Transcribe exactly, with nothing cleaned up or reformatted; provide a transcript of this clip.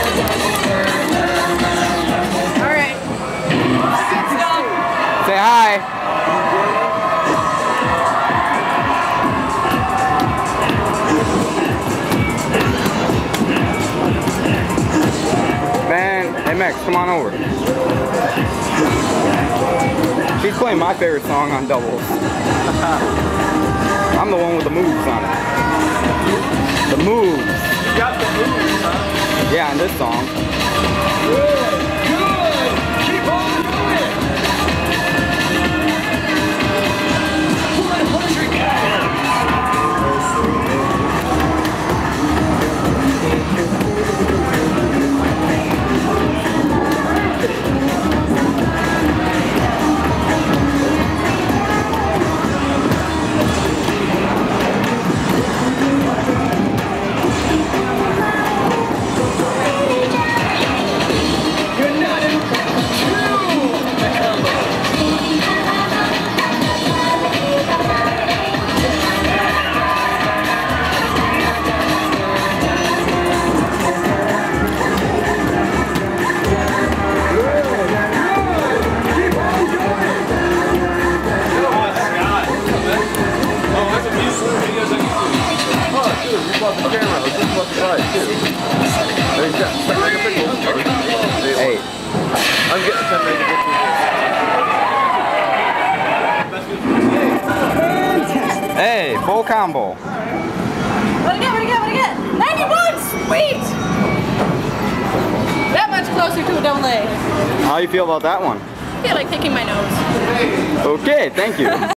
Alright. Say hi. Man, hey Max, come on over. She's playing my favorite song on doubles. I'm the one with the moves on it. The moves. You got the moves, huh? Yeah, in this song. Good, good. Keep on doing it. one hundred Hey. I'm getting ten megapixels. Hey, full combo. What I get, what I get, what I get? ninety-one! Sweet! That much closer to a double A. How do you feel about that one? I feel like picking my nose. Okay, thank you.